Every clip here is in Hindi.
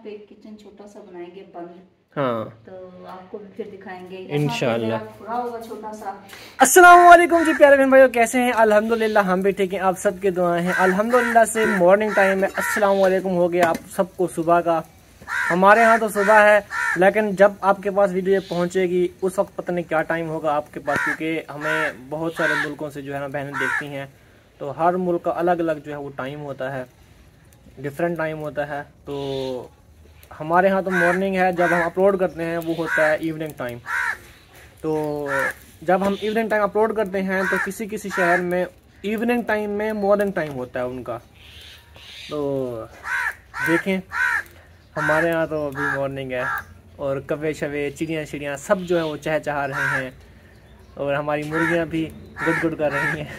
पे किचन छोटा सा बनाएंगे बंद। हाँ, तो आपको भी फिर दिखाएंगे इंशाल्लाह। पूरा होगा छोटा सा। अस्सलाम वालेकुम जी प्यारे बहन भाइयों, कैसे हैं? अल्हम्दुलिल्लाह हम भी ठीक हैं, आप सबकी दुआएं हैं। अल्हम्दुलिल्लाह से मॉर्निंग टाइम है, अस्सलाम वालेकुम हो गया आप सबको सुबह का। हमारे यहाँ तो सुबह है, लेकिन जब आपके पास वीडियो पहुँचेगी उस वक्त पता नहीं क्या टाइम होगा आपके पास, क्योंकि हमें बहुत सारे मुल्कों से जो है ना बहनें देखती हैं, तो हर मुल्क का अलग अलग जो है वो टाइम होता है, डिफरेंट टाइम होता है। तो हमारे यहाँ तो मॉर्निंग है, जब हम अपलोड करते हैं वो होता है इवनिंग टाइम। तो जब हम इवनिंग टाइम अपलोड करते हैं तो किसी किसी शहर में इवनिंग टाइम में मॉर्निंग टाइम होता है उनका। तो देखें, हमारे यहाँ तो अभी मॉर्निंग है और कौवे शवे चिड़ियाँ चिड़ियाँ सब जो है वो चहचहा रहे हैं, और हमारी मुर्गियाँ भी गुड कर रही हैं।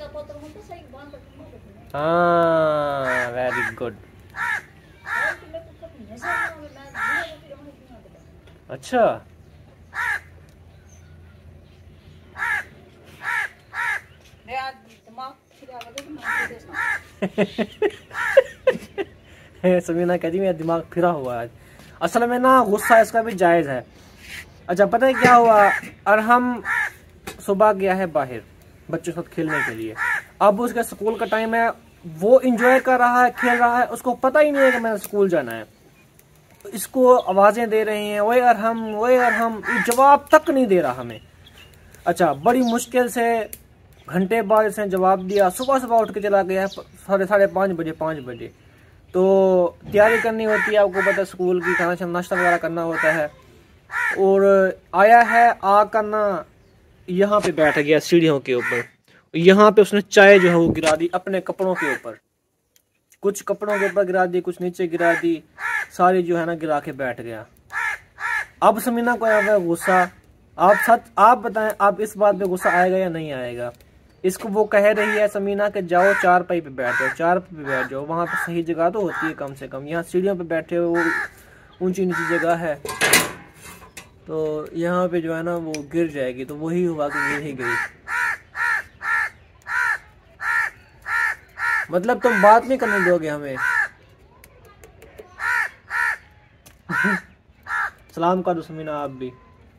हाँ, वेरी गुड। अच्छा, समीना कहती मेरा दिमाग फिरा हुआ है। असल में ना गुस्सा इसका भी जायज़ है। अच्छा, पता है क्या हुआ? और हम सुबह गया है बाहर बच्चों के साथ खेलने के लिए। अब उसका स्कूल का टाइम है, वो एंजॉय कर रहा है, खेल रहा है, उसको पता ही नहीं है कि मैंने स्कूल जाना है। इसको आवाज़ें दे रही हैं, ओए अरहम, ये जवाब तक नहीं दे रहा हमें। अच्छा, बड़ी मुश्किल से घंटे बाद इसने जवाब दिया। सुबह उठ के चला गया 5:30 बजे। तो तैयारी करनी होती है, आपको पता है स्कूल की, खाना नाश्ता वगैरह करना होता है। और आया है, आकर ना यहाँ पे बैठ गया सीढ़ियों के ऊपर। यहाँ पे उसने चाय जो है वो गिरा दी अपने कपड़ों के ऊपर, कुछ कपड़ों के ऊपर गिरा दी, कुछ नीचे गिरा दी, सारी जो है ना गिरा के बैठ गया। अब समीना को आया गुस्सा। आप बताएं, आप इस बात पे गुस्सा आएगा या नहीं आएगा? इसको वो कह रही है समीना के जाओ चारपाई पे बैठ जाओ, चारपाई पे बैठ जाओ, वहां पे सही जगह तो होती है कम से कम। यहाँ सीढ़ियों पे बैठे हो, ऊंची नीची जगह है, तो यहाँ पे जो है ना वो गिर जाएगी। तो वही हुआ कि गिर ही गई। मतलब तुम बात नहीं करने दोगे हमें? सलाम कर दो समीना आप भी।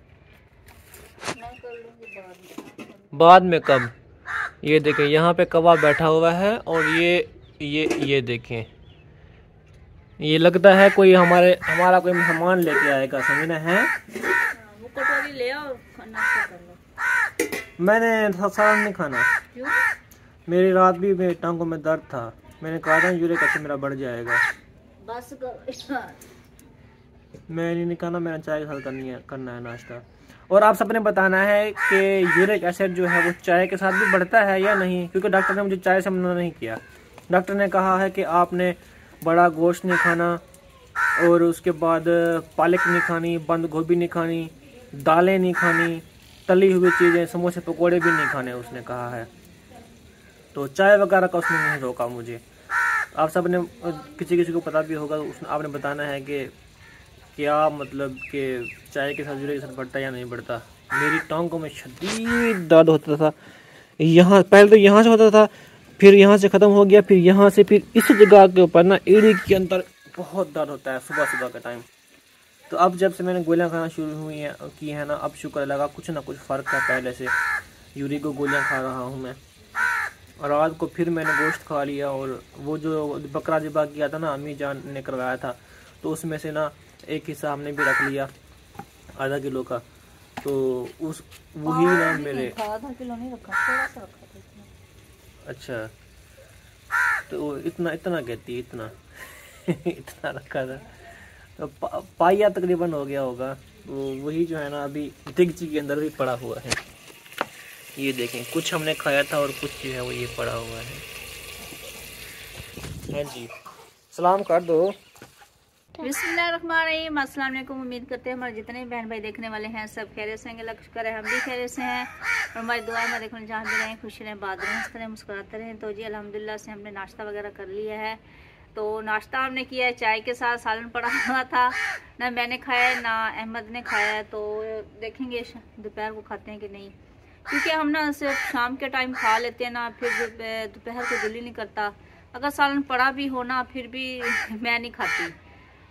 बाद में कब? ये देखें, यहाँ पे कौवा बैठा हुआ है, और ये देखें, ये लगता है कोई हमारा कोई मेहमान लेके आएगा। समीना है, वो कटोरी ले आओ, नाश्ता कर लो। मैंने सारा नहीं खाना। क्यों? मेरी रात भी मेरी टांगों में दर्द था, मैंने कहा था यूरिक एसिड मेरा बढ़ जाएगा। बस करो। मैंने नहीं खाना, मैंने चाय के साथ करना है नाश्ता। और आप सबने बताना है कि यूरिक एसिड जो है वो चाय के साथ भी बढ़ता है या नहीं, क्योंकि डॉक्टर ने मुझे चाय से मना नहीं किया। डॉक्टर ने कहा है कि आपने बड़ा गोश्त नहीं खाना, और उसके बाद पालक नहीं खानी, बंद गोभी नहीं खानी, दालें नहीं खानी, तली हुई चीज़ें, समोसे पकोड़े भी नहीं खाने, उसने कहा है। तो चाय वगैरह का उसने नहीं रोका मुझे। आप सब ने, किसी को पता भी होगा, उसने आपने बताना है कि क्या मतलब कि चाय के साथ यूरिक एसिड बढ़ता या नहीं बढ़ता। मेरी टांगों में शदीद दर्द होता था। यहाँ पहले तो यहाँ से होता था, फिर यहाँ से ख़त्म हो गया, फिर यहाँ से, फिर इस जगह के ऊपर ना एड़ी के अंदर बहुत दर्द होता है सुबह का टाइम। तो अब जब से मैंने गोलियाँ खाना शुरू की है ना, अब शुक्र लगा कुछ ना कुछ फ़र्क है। पहले से यूरिक को गोलियाँ खा रहा हूँ मैं, और रात को फिर मैंने गोश्त खा लिया। और वो जो बकरा ज़िबा किया था ना, अम्मी जान ने करवाया था, तो उसमें से ना एक हिस्सा हमने भी रख लिया, आधा किलो का। तो उस वही ना मेरे आधा किलो नहीं रखा, थोड़ा सा रखा था। अच्छा, तो इतना कहती, इतना इतना रखा था, तो पाया तकरीबन हो गया होगा। तो वही जो है ना अभी दिग्जी के अंदर भी पड़ा हुआ है। ये देखें, कुछ हमने खाया था और कुछ जो है वो ये पड़ा हुआ है। हाँ जी, सलाम कर दो। बिस्मिल्लाहिर्रहमानिर्रहीम, अस्सलाम वालेकुम। उम्मीद करते हैं हमारे जितने बहन भाई देखने वाले हैं सब खैरियत से होंगे। लक्ष्य करें हम भी खैरियत से हैं, और हमारी दुआ में देखो जहाँ भी रहें, खुश रहें, बात रहें, हंसते रहें, मुस्कुराते रहें। तो जी अल्हम्दुलिल्लाह से हमने नाश्ता वगैरह कर लिया है। तो नाश्ता हमने किया है चाय के साथ, सालन पड़ा हुआ था, ना मैंने खाया है ना अहमद ने खाया है। तो देखेंगे दोपहर को खाते हैं कि नहीं, क्योंकि हम ना सिर्फ शाम के टाइम खा लेते हैं ना, फिर दोपहर को दिल ही नहीं करता। अगर सालन पड़ा भी हो ना, फिर भी मैं नहीं खाती।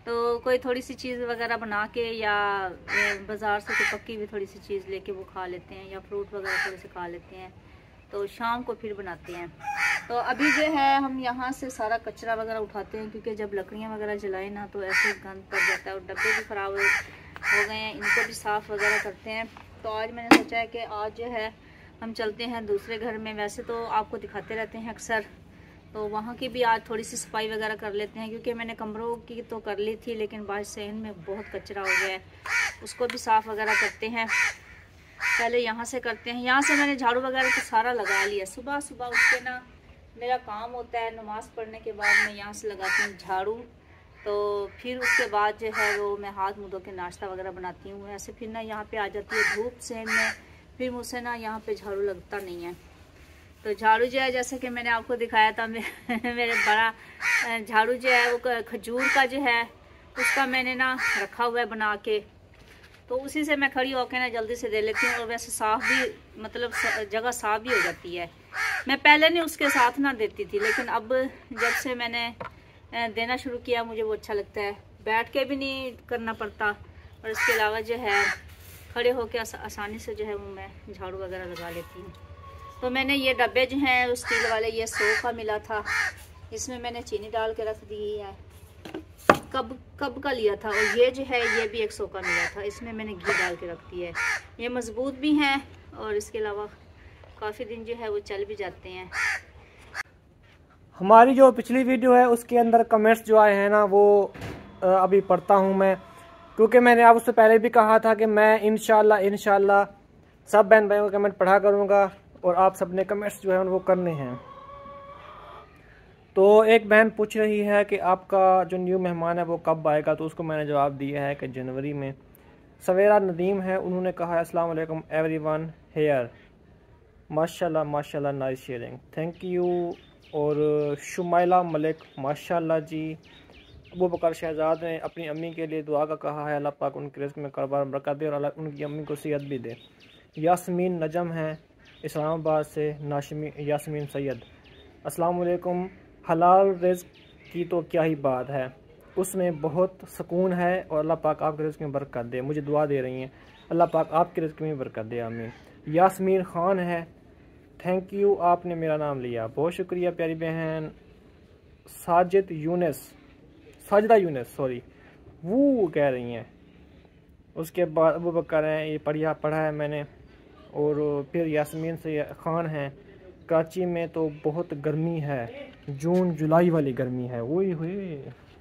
तो कोई थोड़ी सी चीज़ वगैरह बना के या बाज़ार से कोई पक्की भी थोड़ी सी चीज़ लेके वो खा लेते हैं, या फ्रूट वगैरह थोड़े से खा लेते हैं, तो शाम को फिर बनाते हैं। तो अभी जो है हम यहाँ से सारा कचरा वगैरह उठाते हैं, क्योंकि जब लकड़ियाँ वगैरह जलाए ना तो ऐसे गंद पड़ जाता है, और डब्बे भी ख़राब हो गए हैं, इनको भी साफ़ वगैरह करते हैं। तो आज मैंने सोचा है कि आज जो है हम चलते हैं दूसरे घर में। वैसे तो आपको दिखाते रहते हैं अक्सर, तो वहाँ की भी आज थोड़ी सी सफाई वगैरह कर लेते हैं, क्योंकि मैंने कमरों की तो कर ली थी, लेकिन बाहर से इनमें बहुत कचरा हो गया है, उसको भी साफ़ वगैरह करते हैं। पहले यहाँ से करते हैं। यहाँ से मैंने झाड़ू वगैरह तो सारा लगा लिया। सुबह सुबह उठ के ना मेरा काम होता है, नमाज़ पढ़ने के बाद मैं यहाँ से लगाती हूँ झाड़ू, तो फिर उसके बाद जो है वो मैं हाथ मुँह धो के नाश्ता वगैरह बनाती हूँ। ऐसे फिर ना यहाँ पे आ जाती है धूप सेन में, फिर मुझसे ना यहाँ पे झाड़ू लगता नहीं है। तो झाड़ू जो है, जैसे कि मैंने आपको दिखाया था, मेरे बड़ा झाड़ू जो है वो खजूर का जो है उसका मैंने ना रखा हुआ है बना के, तो उसी से मैं खड़ी होकर ना जल्दी से दे लेती हूँ, और वैसे साफ़ भी मतलब जगह साफ़ भी हो जाती है। मैं पहले नहीं उसके साथ ना देती थी, लेकिन अब जब से मैंने देना शुरू किया मुझे वो अच्छा लगता है, बैठ के भी नहीं करना पड़ता, और इसके अलावा जो है खड़े होकर आसानी से जो है वो मैं झाड़ू वगैरह लगा लेती हूँ। तो मैंने ये डब्बे जो हैं स्टील वाले, ये 100 का मिला था, इसमें मैंने चीनी डाल के रख दी है। कब का लिया था, और ये जो है ये भी 100 का मिला था, इसमें मैंने घी डाल के रख दिया है। ये मजबूत भी हैं, और इसके अलावा काफ़ी दिन जो है वो चल भी जाते हैं। हमारी जो पिछली वीडियो है उसके अंदर कमेंट्स जो आए हैं ना वो अभी पढ़ता हूँ मैं, क्योंकि मैंने आप उससे पहले भी कहा था कि मैं इंशाल्लाह सब बहन भाइयों के कमेंट पढ़ा करूँगा, और आप सबने कमेंट्स जो है वो करने हैं। तो एक बहन पूछ रही है कि आपका जो न्यू मेहमान है वो कब आएगा, तो उसको मैंने जवाब दिया है कि जनवरी में। सवेरा नदीम है, उन्होंने कहा है अस्सलाम वालेकुम एवरीवन हेयर, माशाल्लाह माशाल्लाह नाइस शेयरिंग, थैंक यू। और शुमाइला मलिक माशाल्लाह जी। अबू बकर शहजाद ने अपनी अम्मी के लिए दुआ का कहा है, अल्लाह पाक उनके रिज़्क़ में कारोबार बरकत दे, और अल्लाह उनकी अम्मी को सेहत भी दे। यास्मीन नजम है इस्लामाबाद से, यास्मीन सैयद अस्सलाम वालेकुम। हलाल रिज़्क़ की तो क्या ही बात है, उसमें बहुत सुकून है, और अल्लाह पाक आपके रिज़्क़ में बरकत दे। मुझे दुआ दे रही हैं, अल्लाह पाक आपके रिज़्क़ में बरकत दे, आमीन। यास्मीन ख़ान है, थैंक यू, आपने मेरा नाम लिया, बहुत शुक्रिया प्यारी बहन। साजिदा यूनिस सॉरी वो कह रही हैं। उसके बाद अबू बकर हैं, ये पढ़ा है मैंने, और फिर यास्मीन से ख़ान हैं। कराची में तो बहुत गर्मी है, जून जुलाई वाली गर्मी है, वही हुई।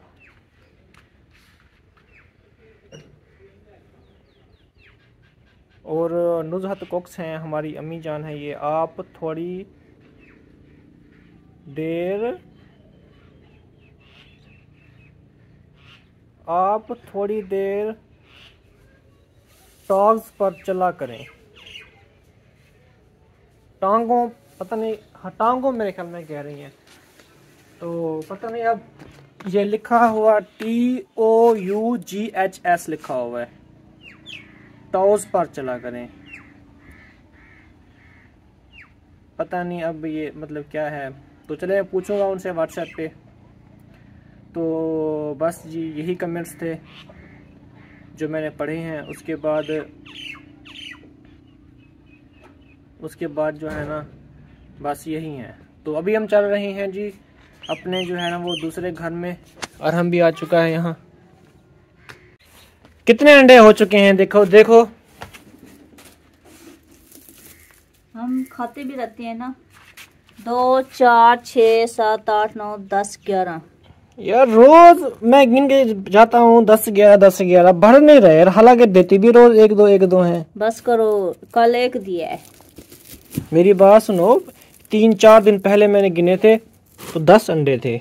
और नुज़हत कोक्स हैं, हमारी अम्मी जान है ये, आप थोड़ी देर टॉग्स पर चला करें। टांगों पता नहीं, हाँ टांगों मेरे ख्याल में कह रही हैं, तो पता नहीं। अब ये लिखा हुआ TOUGHS लिखा हुआ है, टॉज पर चला करें, पता नहीं अब ये मतलब क्या है। तो चले मैं पूछूंगा उनसे व्हाट्सएप पे। तो बस जी यही कमेंट्स थे जो मैंने पढ़े हैं। उसके बाद जो है ना बस यही है। तो अभी हम चल रहे हैं जी अपने जो है ना वो दूसरे घर में, और हम भी आ चुका है यहाँ। कितने अंडे हो चुके हैं देखो हम खाते भी रहते हैं ना, 2 4 6 7 8 9 10 11 यार, रोज मैं गिन के जाता हूँ 10 11 बढ़ नहीं रहे यार, हालांकि देती भी रोज 1 2 हैं। बस करो, कल एक दिया है। मेरी बात सुनो, 3 4 दिन पहले मैंने गिने थे तो 10 अंडे थे।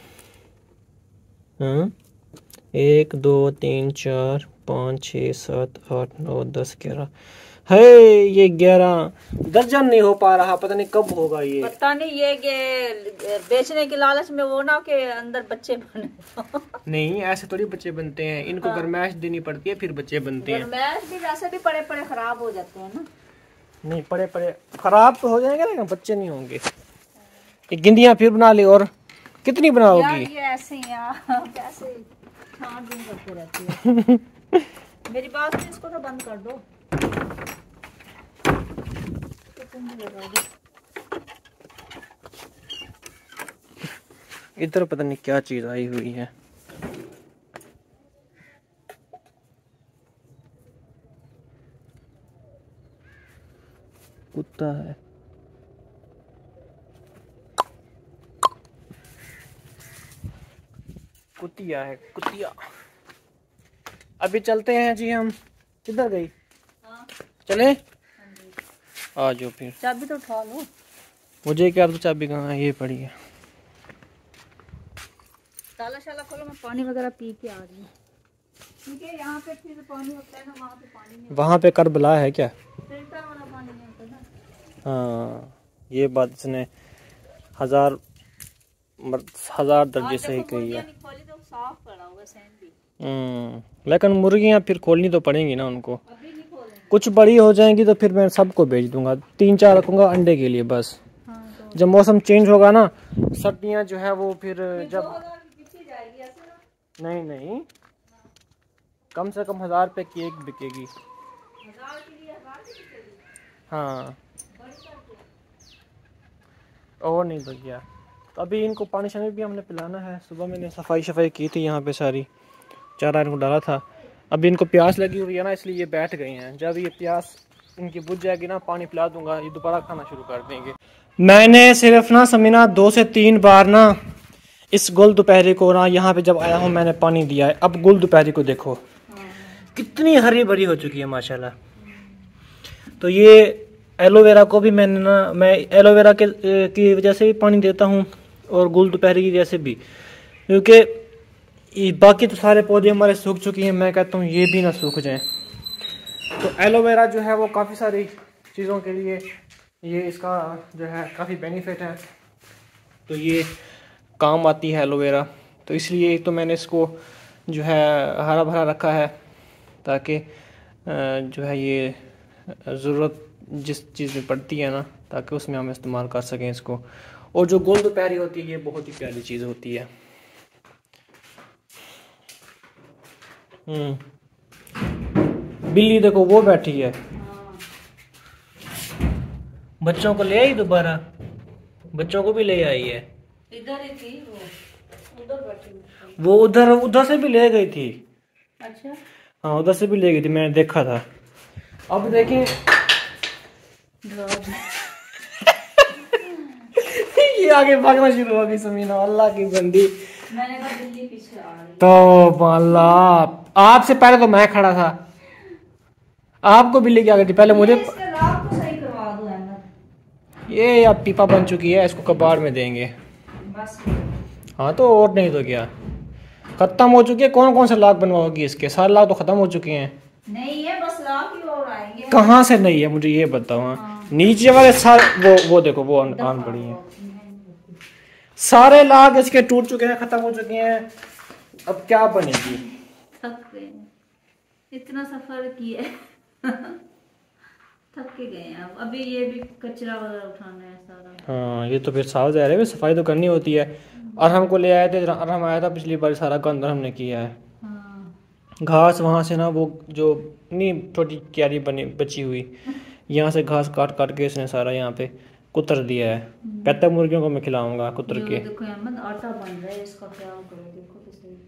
1 2 3 4 5 6 7 8 9 10 11 है, ये 11 दर्जन नहीं हो पा रहा, पता नहीं कब होगा ये। पता नहीं ये बेचने के लालच में वो ना के अंदर बच्चे बने। नहीं ऐसे थोड़ी बच्चे बनते हैं, इनको गरमाइश देनी पड़ती है फिर बच्चे बनते हैं। गरमाइश भी वैसे भी पड़े खराब हो जाते हैं ना। नहीं पड़े खराब तो हो जाएंगे लेकिन बच्चे नहीं होंगे। ये गिंदियां फिर बना ली, और कितनी बनाओगी? ये ऐसे ही कैसे छान बीन करते रहती है। मेरी बात सुन, इसको तो बंद कर दो। तो तुम भी लगा दो। इधर पता नहीं क्या चीज आई हुई है। कुत्ता है। कुतिया है, कुतिया। अभी चलते हैं जी हम। किधर गई? हाँ। चले? आ जाओ फिर। चाबी तो उठा लो। मुझे क्या, तो चाबी कहाँ है? ये पड़ी है। ताला शाला खोलो, मैं पानी वगैरह पी के आ रही हूँ। क्योंकि यहाँ पे फिर पानी होता है ना, वहाँ पे पानी नहीं। वहाँ पे करबला है क्या? फिल्टर वाला पानी नहीं होता ना। हाँ, ये बात इसने हजार दर्जे से ही कही है। खोली तो साफ पड़ा होगा सैन भी। लेकिन मुर्गियाँ फिर खोलनी तो पड़ेंगी ना उनको। अभी नहीं खोलेंगे। कुछ बड़ी हो जाएंगी तो फिर मैं सबको बेच दूंगा। 3-4 रखूंगा अंडे के लिए बस। हाँ, तो जब मौसम चेंज होगा ना, सर्दियाँ जो है वो फिर जब जाएगी ऐसे ना? नहीं, कम से कम 1000 रुपए की एक बिकेगी। 1000 के लिए 1000 की बिकेगी? हाँ, और नहीं तो क्या। तो अभी इनको पानी शानी भी हमने पिलाना है। सुबह मैंने सफाई की थी यहाँ पे सारी, चारा इनको डाला था। अभी इनको प्यास लगी हुई है ना, इसलिए ये बैठ गए हैं। जब ये प्यास इनकी बुझ जाएगी ना, पानी पिला दूंगा, ये दोबारा खाना शुरू कर देंगे। मैंने सिर्फ ना समीना 2 से 3 बार ना इस गुल दोपहरी को ना, यहाँ पे जब आया हूँ मैंने पानी दिया है। अब गुल दोपहरी को देखो कितनी हरी भरी हो चुकी है माशाल्लाह। तो ये एलोवेरा को भी मैंने ना, मैं एलोवेरा की वजह से भी पानी देता हूँ और गुल दोपहरी की वजह से भी, क्योंकि बाकी तो सारे पौधे हमारे सूख चुके हैं। मैं कहता हूँ ये भी ना सूख जाएं। तो एलोवेरा जो है वो काफ़ी सारी चीज़ों के लिए, ये इसका जो है काफ़ी बेनिफिट है। तो ये काम आती है एलोवेरा। तो इसलिए तो मैंने इसको जो है हरा भरा रखा है, ताकि जो है ये ज़रूरत जिस चीज़ में पड़ती है ना, ताकि उसमें हम इस्तेमाल कर सकें इसको। और जो गुल दोपहरी होती है ये बहुत ही प्यारी चीज़ होती है। बिल्ली देखो वो बैठी है। बच्चों को ले आई दोबारा, बच्चों को भी ले आई है। इधर ही थी वो, उधर बैठी। वो उधर से भी ले गई थी। अच्छा, हाँ उधर से भी ले गई थी, मैंने देखा था। अब देखें ये आगे भागना शुरू हो गई समीना, अल्लाह की बंदी। मैंने कहा बिल्ली पीछे आ रही। तो अल्लाह, आपसे पहले तो मैं खड़ा था, आपको बिल्ली क्या गई थी पहले मुझे। रात को सही करवा दो अहमद। ये अब पीपा बन चुकी है, इसको कबाड़ में देंगे बस। हाँ तो और नहीं तो क्या, खत्म हो चुकी है। कौन से लाख बनवाओगी इसके? सारे लाख तो खत्म हो चुके हैं। नहीं है, बस लाख ही और आएंगे। कहाँ से नहीं है मुझे ये बताओ। हाँ। नीचे वाले सारे वो देखो वो आन पड़ी है। सारे लाख इसके टूट चुके हैं, खत्म हो चुके हैं। अब क्या बनेगी? थक गए, इतना सफर किया थक के गए हैं। अब अभी ये भी कचरा वगैरह उठाना है सारा। हाँ ये तो फिर साफ जा रहा है, सफाई तो करनी होती है। और हमको ले आए थे, अरहम आया था पिछली बार, सारा गंद हमने किया है। हाँ। घास वहाँ से ना, वो जो नहीं छोटी क्यारी बची हुई, यहाँ से घास काट काट के इसने सारा यहाँ पे कुतर दिया है। कहता है मुर्गियों को मैं खिलाऊंगा कुतर के। देखो अहमद, आटा बन रहा है, इसका ख्याल करो, देखो तो सही।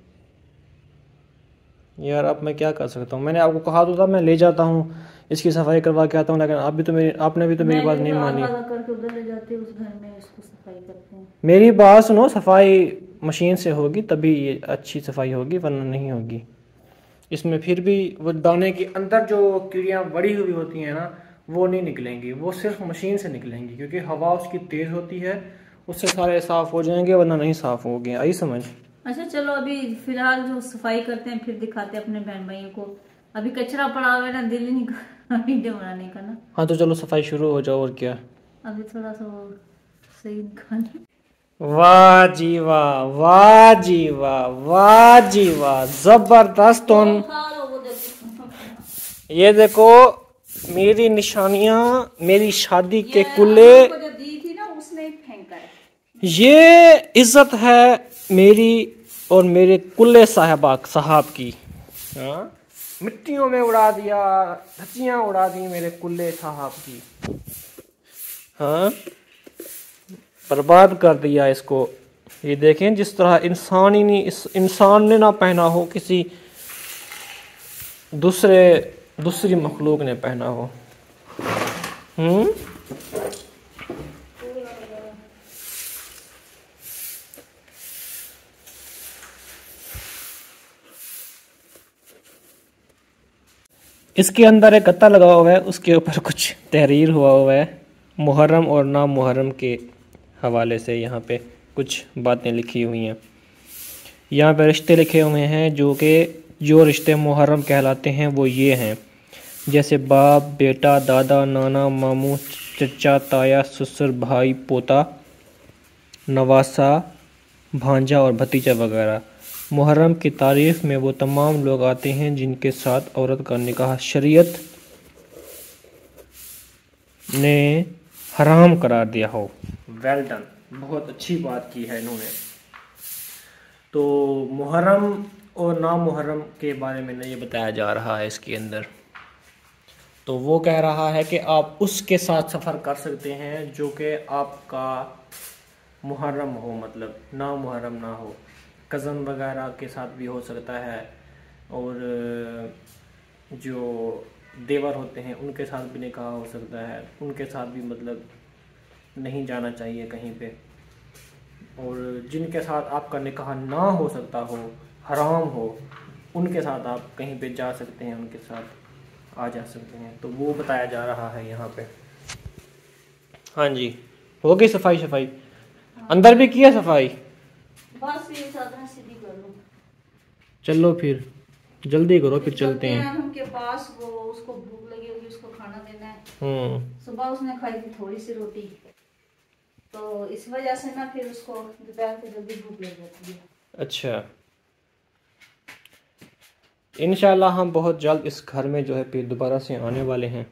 यार अब मैं क्या कर सकता हूँ? मैंने आपको कहा तो था मैं ले जाता हूँ, इसकी सफाई करवा के आता हूँ, लेकिन आपने भी तो मेरी बात नहीं मानी। करके उधर ले जाते उस घर में, इसको सफाई करते हैं। मेरी बात सुनो, सफाई मशीन से होगी तभी ये अच्छी सफाई होगी, वरना नहीं होगी। इसमें फिर भी वो दाने के अंदर जो कीड़ियाँ बड़ी हुई होती हैं ना, वो नहीं निकलेंगी, वो सिर्फ मशीन से निकलेंगी, क्योंकि हवा उसकी तेज़ होती है, उससे सारे साफ़ हो जाएंगे, वरना नहीं साफ़ होंगे। आई समझ? अच्छा चलो, अभी फिलहाल जो सफाई करते हैं, फिर दिखाते हैं अपने बहन भाइयों को। अभी कचरा पड़ा हुआ है ना, दिल ही नहीं वीडियो बनाने का ना। हाँ तो चलो सफाई शुरू हो जाओ, और क्या। अभी थोड़ा सा वो सही निकालना। वाह जी वाह, वाह जी वाह, वाह जी वाह, जबरदस्त। ये देखो मेरी निशानियां, मेरी शादी के कुल्ले, जो दी थी ना उसने फेंका है। ये इज्जत है मेरी और मेरे कुल्ले साहब की। हाँ, मिट्टियों में उड़ा दिया, धज्जियाँ उड़ा दी मेरे कुल्ले साहब की। हाँ, बर्बाद कर दिया इसको। ये देखें, जिस तरह इंसान ही नहीं, इस इंसान ने ना पहना हो, किसी दूसरी मखलूक ने पहना हो। इसके अंदर एक गत्ता लगा हुआ है, उसके ऊपर कुछ तहरीर हुआ है मुहर्रम और ना मुहर्रम के हवाले से। यहाँ पे कुछ बातें लिखी हुई हैं। यहाँ पे रिश्ते लिखे हुए हैं जो रिश्ते मुहर्रम कहलाते हैं वो ये हैं, जैसे बाप बेटा, दादा नाना, मामू, चचा, ताया, ससुर, भाई, पोता, नवासा, भांजा और भतीजा वगैरह। मुहर्रम की तारीफ में वो तमाम लोग आते हैं जिनके साथ औरत का निकाह शरीयत ने हराम करार दिया हो। वेल डन, बहुत अच्छी बात की है इन्होंने। तो मुहर्रम और ना मुहर्रम के बारे में ये बताया जा रहा है इसके अंदर। तो वो कह रहा है कि आप उसके साथ सफ़र कर सकते हैं जो कि आपका मुहर्रम हो, मतलब ना मुहर्रम ना हो। कज़न वगैरह के साथ भी हो सकता है, और जो देवर होते हैं उनके साथ भी निकाह हो सकता है, उनके साथ भी मतलब नहीं जाना चाहिए कहीं पे। और जिनके साथ आपका निकाह ना हो सकता हो, हराम हो, उनके साथ आप कहीं पे जा सकते हैं, उनके साथ आ जा सकते हैं। तो वो बताया जा रहा है यहाँ पे। हाँ जी, हो गई सफाई? अंदर भी किया सफाई? बस ये चादर सीधी कर लो। चलो फिर जल्दी करो, फिर चलते हैं। उनके पास वो उसको भूख लगी होगी, उसको खाना देना है। सुबह उसने खाई थी थोड़ी सी रोटी, तो इस वजह से ना फिर उसको दोपहर को जल्दी भूख लग जाती है। अच्छा, इंशाल्लाह हम बहुत जल्द इस घर में जो है फिर दोबारा से आने वाले हैं,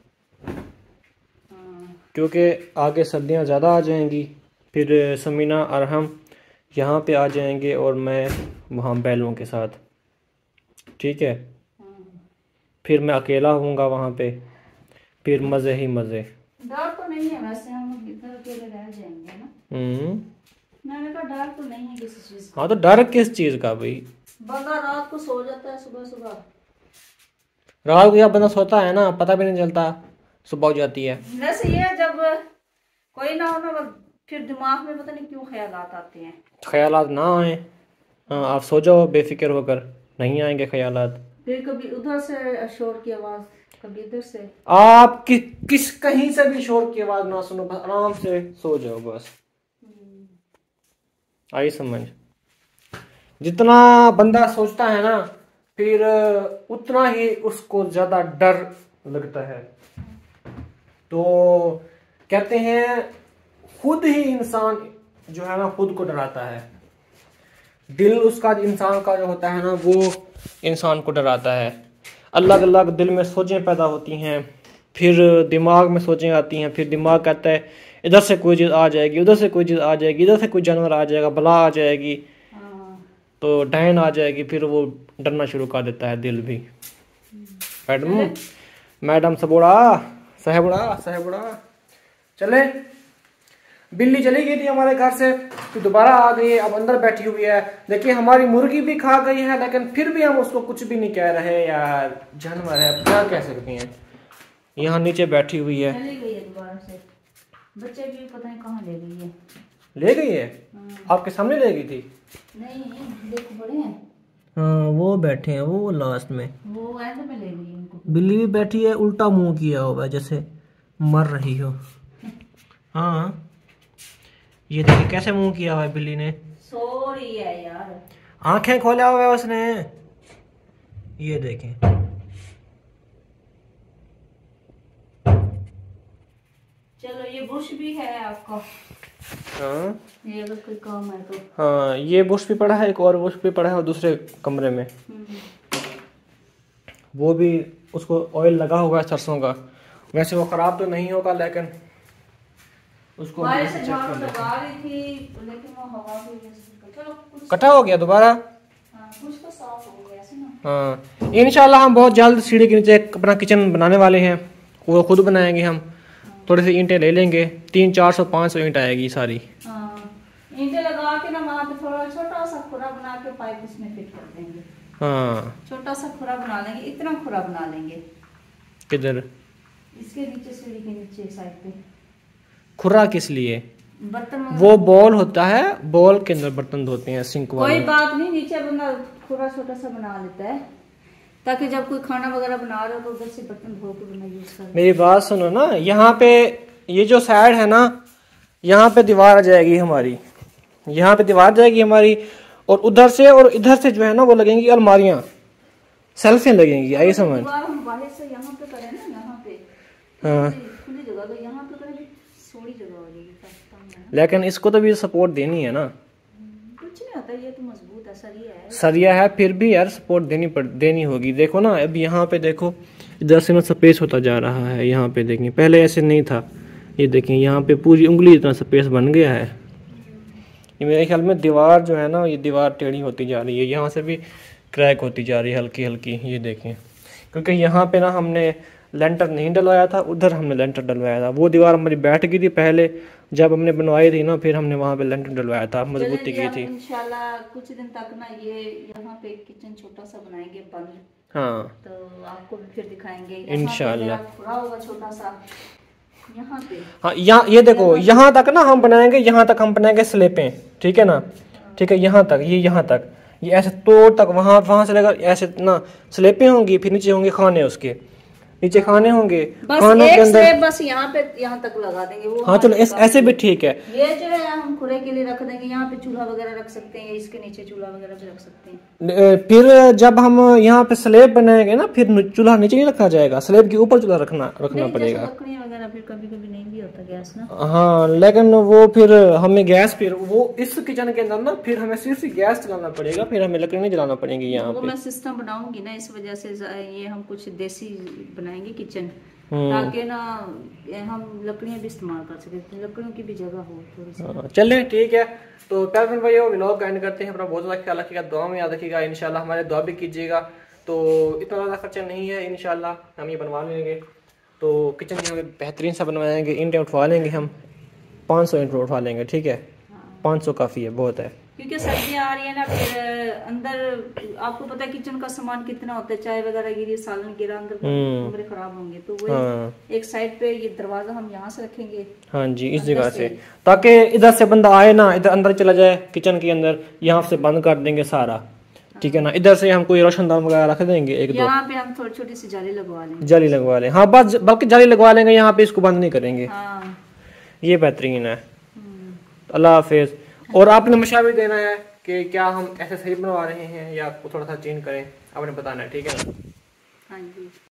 क्योंकि आगे सर्दियाँ ज़्यादा आ जाएंगी। फिर समीना और हम यहाँ पे आ जाएंगे और मैं वहाँ बैलों के साथ, ठीक है। फिर मैं अकेला होऊंगा वहाँ पे, फिर मज़े ही मज़े। डर तो नहीं है वैसे, हम इधर अकेले रह जाएंगे ना। मैंने कहा डर तो नहीं है किसी चीज़ का। हाँ, तो डर किस चीज़ का भाई? बंदा रात को सो जाता है, सुबह रात को या बंदा सोता है ना, पता भी नहीं चलता, सुबह हो जाती है। वैसे ये जब कोई ना हो ना, फिर दिमाग में पता नहीं क्यों ख्यालात आते हैं। ख्यालात ना आए, हाँ आप सो जाओ बेफिक्र होकर, नहीं आएंगे ख्यालात। फिर कभी उधर से शोर की आवाज, कभी इधर से। आप किस कहीं से भी शोर की आवाज ना सुनो, बस आराम से सो जाओ बस। आई समझ? जितना बंदा सोचता है ना, फिर उतना ही उसको ज्यादा डर लगता है। तो कहते हैं खुद ही इंसान जो है ना खुद को डराता है। दिल उसका इंसान का जो होता है ना, वो इंसान को डराता है। अलग अलग दिल में सोचें पैदा होती हैं, फिर दिमाग में सोचें आती हैं, फिर दिमाग कहता है इधर से कोई चीज़ आ जाएगी, उधर से कोई चीज़ आ जाएगी, इधर से कोई जानवर आ जाएगा, बला आ जाएगी, तो डायन आ जाएगी, फिर वो डरना शुरू कर देता है दिल भी। मैडम साहबड़ा चले। बिल्ली चली गई थी हमारे घर से, फिर दोबारा आ गई है, अब अंदर बैठी हुई है। देखिए हमारी मुर्गी भी खा गई है, लेकिन फिर भी हम उसको कुछ भी नहीं कह रहे यार, जानवर है, क्या कह सकते हैं। यहाँ नीचे बैठी हुई है। चली गई है दोबारा से, बच्चे भी पता नहीं कहाँ ले गई है। ले गई है? आपके सामने ले गई थी? नहीं, देखो बड़े हैं। हाँ, वो बैठे हैं, वो लास्ट में, वो एंड में ले गई उनको। बिल्ली भी बैठी है, उल्टा मुंह किया हुआ है जैसे मर रही हो। हाँ, ये देखिए कैसे मुंह किया हुआ है बिल्ली ने। सो रही है यार, आंखें खोला हुआ है उसने, ये देखें। चलो ये बुश भी है आपका। हाँ, ये अगर कोई काम है तो। हाँ, ये बुश भी पड़ा है, एक और बुश भी पड़ा है दूसरे कमरे में। वो भी उसको ऑयल लगा हुआ है सरसों का। वैसे वो खराब तो नहीं होगा, लेकिन उसको बारिश से झाड़ू लगा रही थी, लेकिन वो हवा की वजह से चलो कटा हो गया दोबारा। कुछ तो साफ हो गया ऐसे ना। हाँ इंशाल्लाह हम बहुत जल्द सीढ़ी के नीचे अपना किचन बनाने वाले हैं, वो खुद बनाएंगे हम। थोड़ी सी ईंटें ले लेंगे, 300-400-500 ईंट आएगी सारी। ईंटें लगा के ना वहाँ पे थोड़ा छोटा सा खुरा बना के पाइप इसमें फिट कर देंगे। हाँ छोटा सा खुरा बना लेंगे, इतना खुरा बना लेंगे। किधर? इसके नीचे, सीढ़ी के नीचे साइड पे। खुरा किस लिए? बर्तन वो बॉल होता है, बॉल के अंदर बर्तन धोते हैं, सिंक वाले। कोई बात नहीं, नीचे बंदा खुरा छोटा सा बना लेता है ताकि जब कोई खाना वगैरह बना रहे हो तो उधर से बर्तन धो के बना यूज कर। मेरी बात सुनो ना, यहाँ पे ये जो साइड है ना, यहाँ पे दीवार आ जाएगी हमारी, यहाँ पे दीवार जाएगी हमारी, और उधर से और इधर से जो है ना वो लगेंगी अलमारियां, सेल्फें लगेंगी। आई समझ? हम बाहर से यहाँ पे करें ना, यहाँ पे हाँ खुली जगह, तो यहाँ पे करें थोड़ी जगह हो जाएगी। लेकिन इसको तो भी सपोर्ट देनी है ना। कुछ नहीं होता, ये तो मजबूत है, सरिया है, फिर भी यार सपोर्ट देनी होगी। देखो ना अब यहाँ पे देखो, इधर से ना स्पेस होता जा रहा है, यहाँ पे देखें पहले ऐसे नहीं था, ये देखें यहाँ पे पूरी उंगली इतना स्पेस बन गया है। ये मेरे ख्याल में दीवार जो है ना, ये दीवार टेढ़ी होती जा रही है, यहाँ से भी क्रैक होती जा रही है हल्की हल्की, ये देखें। क्योंकि यहाँ पे ना हमने लेंटर नहीं डलवाया था, उधर हमने लेंटर डलवाया था। वो दीवार हमारी बैठ गई थी पहले जब हमने बनवाई थी ना, फिर हमने वहाँ पे लेंटर डलवाया था, मजबूती की थी। इंशाल्लाह कुछ दिन तक ना ये यहाँ पे किचन छोटा सा बनाएंगे बंद। हाँ तो आपको भी फिर दिखाएंगे इंशाल्लाह। होगा छोटा सा यहाँ पे। हाँ यहाँ ये देखो, यहाँ तक ना हम बनाएंगे, यहाँ तक हम बनाएंगे स्लेपें, ठीक है ना? ठीक है, यहाँ तक, ये यहाँ तक, ये ऐसे तोड़ तक, वहाँ से लेकर ऐसे ना स्लेपें होंगी, फिर नीचे होंगे खाने, उसके नीचे खाने होंगे, खानों के अंदर बस यहाँ पे यहाँ तक लगा देंगे वो। हाँ चलो ऐसे भी ठीक है। ये जो है हम खुरे के लिए रख देंगे, यहाँ पे चूल्हा वगैरह रख सकते हैं, इसके नीचे चूल्हा वगैरह भी रख सकते हैं। फिर जब हम यहाँ पे स्लेब बनाएंगे ना, फिर चूल्हा नीचे नहीं रखा जाएगा, स्लेब के ऊपर चूल्हा रखना पड़ेगा। लकड़ी वगैरह फिर कभी कभी नहीं भी होता गैस ना। हाँ लेकिन वो फिर हमें गैस, फिर वो इस किचन के अंदर ना फिर हमें सिर्फ गैस चलाना पड़ेगा, फिर हमें लकड़ी नहीं जलाना पड़ेगी यहाँ पे। मैं सिस्टम बनाऊंगी ना, इस वजह से ये हम कुछ देसी बनाएंगे किचन, ताकि ना हम लकड़ियां भी इस्तेमाल कर सके, लकड़ियों की भी जगह हो थोड़ी सी। चलें ठीक है, तो प्यारे भाई व्लॉग का एंड करते हैं। अपना बहुत ज़्यादा ख्याल रखिएगा, दुआ में याद रखिएगा, इंशाल्लाह हमारे दुआ भी कीजिएगा। तो इतना ज़्यादा खर्चा नहीं है, इंशाल्लाह हम ये बनवा लेंगे। तो किचन जो बेहतरीन सा बनवाएंगे, ईंटें उठवा लेंगे हम, 500 ईंट उठवा लेंगे, ठीक है? 500 काफ़ी है, बहुत है, क्योंकि सर्दियाँ आ रही है ना, फिर अंदर आपको पता है किचन का सामान कितना होता है, चाय वगैरह गिरी, सालन गिरा, अंदर कमरे खराब होंगे। तो वही एक साइड पे ये दरवाजा हम यहाँ से रखेंगे, हाँ जी, इस जगह से, ताकि इधर से बंदा आए ना, इधर अंदर चला जाए किचन के अंदर, यहाँ से बंद कर देंगे सारा, ठीक है ना? इधर से हम कोई रोशनदान वगैरह रख देंगे, एक दो यहाँ पे हम थोड़ी छोटी सी जाली लगवा लेंगे, जाली लगवा लें। हाँ बस, बल्कि जाली लगवा लेंगे यहाँ पे, इसको बंद नहीं करेंगे। हाँ। ये बेहतरीन है। अल्लाह हाफिज। और आपने मशवरा देना है कि क्या हम ऐसे सही बनवा रहे हैं या थोड़ा सा चेंज करें, आपने बताना है, ठीक है ना? हाँ जी।